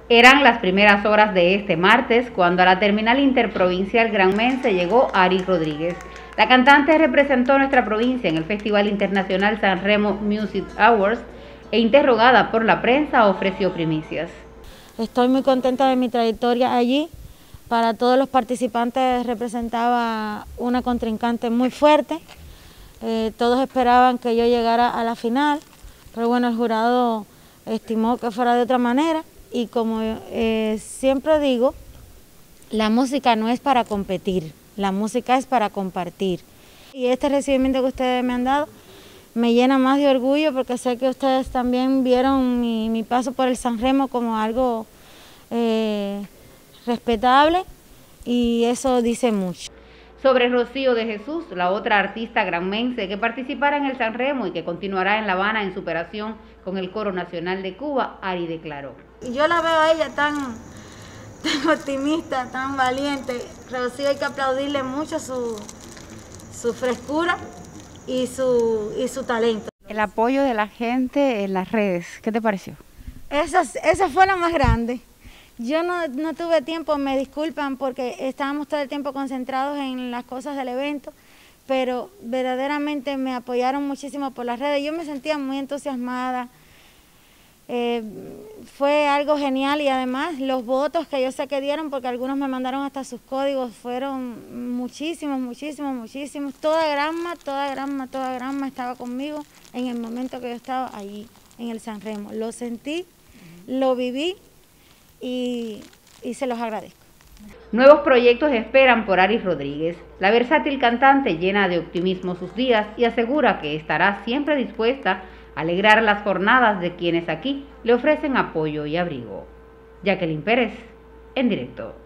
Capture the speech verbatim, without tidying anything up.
Eran las primeras horas de este martes cuando a la terminal interprovincial Granmense llegó Ari Rodríguez. La cantante representó a nuestra provincia en el Festival Internacional Sanremo Music Awards e interrogada por la prensa ofreció primicias. Estoy muy contenta de mi trayectoria allí. Para todos los participantes representaba una contrincante muy fuerte. Eh, todos esperaban que yo llegara a la final, pero bueno, el jurado estimó que fuera de otra manera. Y como eh, siempre digo, la música no es para competir, la música es para compartir. Y este recibimiento que ustedes me han dado me llena más de orgullo porque sé que ustedes también vieron mi, mi paso por el Sanremo como algo eh, respetable y eso dice mucho. Sobre Rocío de Jesús, la otra artista granmense que participará en el Sanremo y que continuará en La Habana en superación con el Coro Nacional de Cuba, Ari declaró. Y yo la veo a ella tan, tan optimista, tan valiente. Rocío hay que aplaudirle mucho su, su frescura y su, y su talento. El apoyo de la gente en las redes, ¿qué te pareció? Esa, esa fue la más grande. Yo no, no tuve tiempo, me disculpan porque estábamos todo el tiempo concentrados en las cosas del evento, pero verdaderamente me apoyaron muchísimo por las redes. Yo me sentía muy entusiasmada, eh, fue algo genial y además los votos que yo sé que dieron, porque algunos me mandaron hasta sus códigos, fueron muchísimos, muchísimos, muchísimos. Toda Granma, toda Granma, toda Granma estaba conmigo en el momento que yo estaba allí en el Sanremo. Lo sentí, lo viví. Y, y se los agradezco. Nuevos proyectos esperan por Ari Rodríguez. La versátil cantante llena de optimismo sus días y asegura que estará siempre dispuesta a alegrar las jornadas de quienes aquí le ofrecen apoyo y abrigo. Jacqueline Pérez, en directo.